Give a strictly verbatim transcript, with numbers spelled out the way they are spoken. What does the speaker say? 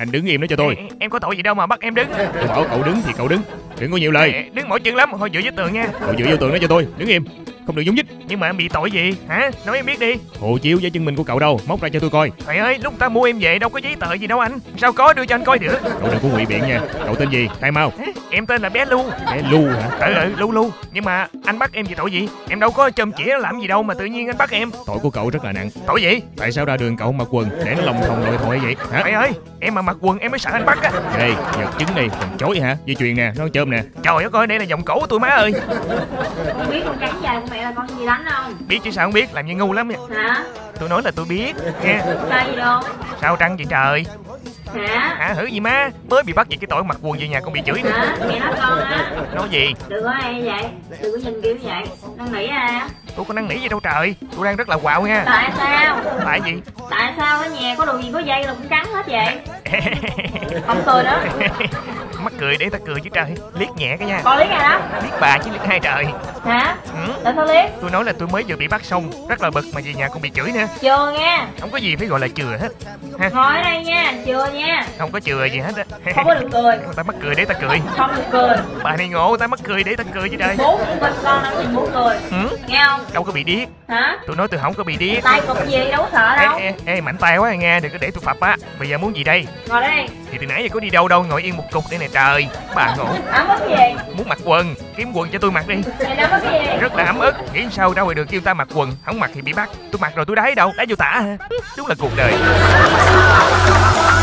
Anh đứng im đó cho tôi. Em, em có tội gì đâu mà bắt em đứng. Tôi bảo cậu đứng thì cậu đứng, đừng có nhiều lời. Đứng mỏi chân lắm, thôi dựa với tường nha. Cậu dựa vô tường đó cho tôi, đứng im, không được nhúc nhích. Nhưng mà em bị tội gì hả? Nói em biết đi. Hộ chiếu giấy chứng minh của cậu đâu, móc ra cho tôi coi. Trời ơi, lúc ta mua em về đâu có giấy tờ gì đâu anh. Sao có, đưa cho anh coi được. Cậu đừng có ngụy biện nha. Cậu tên gì? Khai mau. Em tên là bé Lu. Bé Lu hả? Ừ ừ, Lu Lu. Nhưng mà anh bắt em vì tội gì? Em đâu có châm chĩa làm gì đâu mà tự nhiên anh bắt em. Tội của cậu rất là nặng. Tội gì? Tại sao ra đường cậu mặc quần để nó lòng thòng lội thoại vậy hả? Trời ơi, em mà mặc quần em mới sợ anh bắt á. Ê, vật chứng này còn chối hả? Dây chuyền nè, nó chôm nè. Trời ơi, coi đây là vòng cổ của tôi má ơi. Con biết con cắn dài của mẹ là con gì đánh không? Biết chứ sao không biết, làm như ngu lắm nha. Hả? Tôi nói là tôi biết nghe. Sao gì đâu? Sao trăng vậy trời? Hả? Hả hử gì má? Mới bị bắt vì cái tội mặc quần về nhà con bị chửi nữa. Hả? Mẹ nói con á. Nói gì? Đừng có hay vậy, đừng có nhìn kiểu vậy. Năn nỉ à? Tôi có năn nỉ gì đâu trời. Tôi đang rất là quạo nha. Tại sao? Tại gì? Tại sao ở nhà có đồ gì có dây là cũng cắn hết vậy? Không cười đó. Mắc cười để ta cười chứ trời. Liếc nhẹ cái nha. Con liếc ai đó? Liếc bà chứ liếc hai trời. Hả? Ừ. Tại sao liếc? Tôi nói là tôi mới vừa bị bắt xong, rất là bực mà về nhà con bị chửi nữa. Chừa nha. Không có gì phải gọi là chừa hết ha. Ngồi ở đây nha, chừa nha. Không có chừa gì hết á. Không có được cười. Ta mắc cười để ta cười. Không được cười. Bà này ngộ, ta mắc cười để ta cười chứ trời. Bố của mình con đang nhìn bố cười. Ừ? Nghe không? Đâu có bị điếc. Hả? Tôi nói tôi không có bị điếc. Tay cục gì đâu có sợ đâu. Ê, ê, ê mạnh tay quá nghe, đừng có để tôi phập á. Bây giờ muốn gì đây? Ngồi đây. Thì từ nãy giờ có đi đâu đâu, ngồi yên một cục đây nè trời. Bà ngộ. Ấm ức gì? Muốn mặc quần, kiếm quần cho tôi mặc đi. Mày ấm ức cái gì? Rất là ấm ức. Nghĩ sao ra ngoài đường kêu ta mặc quần, không mặc thì bị bắt. Tôi mặc rồi tôi đáy đâu, đáy vô tả hả? Đúng là cuộc đời.